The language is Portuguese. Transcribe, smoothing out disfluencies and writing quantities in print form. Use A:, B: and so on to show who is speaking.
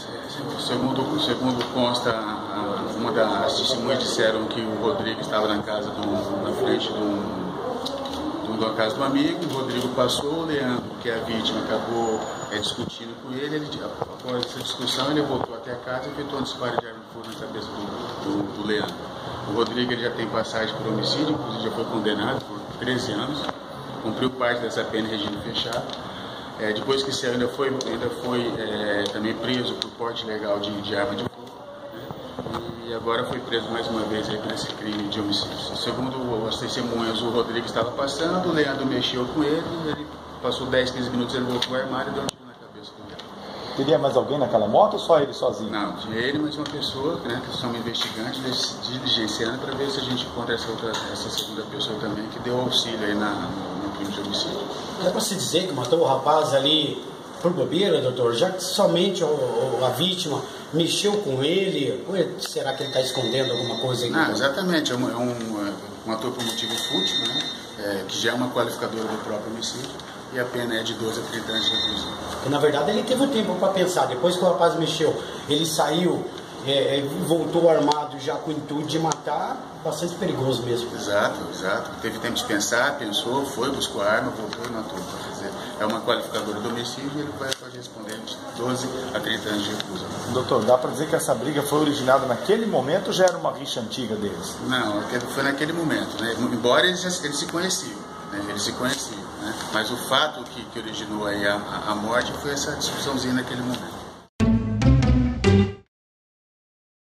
A: Segundo consta, uma das testemunhas disseram que o Rodrigo estava na casa na frente da casa do amigo. O Rodrigo passou, o Leandro, que é a vítima, acabou discutindo com ele. Após essa discussão, ele voltou até a casa e efetuou um disparo de arma de fogo na cabeça do Leandro. O Rodrigo ele já tem passagem por homicídio, inclusive já foi condenado por 13 anos, cumpriu parte dessa pena em regime fechado. Depois que saiu, ainda foi também preso por porte ilegal de arma de fogo, né? E agora foi preso mais uma vez aí por esse crime de homicídio. Segundo as testemunhas, o Rodrigo estava passando, o Leandro mexeu com ele passou 10, 15 minutos, ele voltou ao armário e deu um tiro na cabeça do Leandro.
B: Teria mais alguém naquela moto ou só ele sozinho?
A: Não, tinha ele mais uma pessoa, né, que são investigantes diligenciando para ver se a gente encontra essa segunda pessoa também que deu auxílio aí no crime de homicídio.
C: Dá para se dizer que matou o rapaz ali por bobeira, doutor? Já que somente a vítima mexeu com ele, ou será que ele está escondendo alguma coisa aí?
A: Não, exatamente, matou por motivo fútil, né, que já é uma qualificadora do próprio homicídio, e a pena é de 12 a 30 anos de reclusão.
C: Porque, na verdade, ele teve tempo para pensar. Depois que o rapaz mexeu, ele saiu, voltou armado já com o intuito de matar, bastante perigoso mesmo.
A: Exato. Teve tempo de pensar, pensou, foi, buscou a arma, voltou e matou. É uma qualificadora do homicídio e ele pode responder de 12 a 30 anos de reclusão.
B: Doutor, dá para dizer que essa briga foi originada naquele momento ou já era uma rixa antiga deles?
A: Não, foi naquele momento, né? Embora eles se conheciam, né? Mas o fato que originou aí a morte foi essa discussãozinha naquele momento.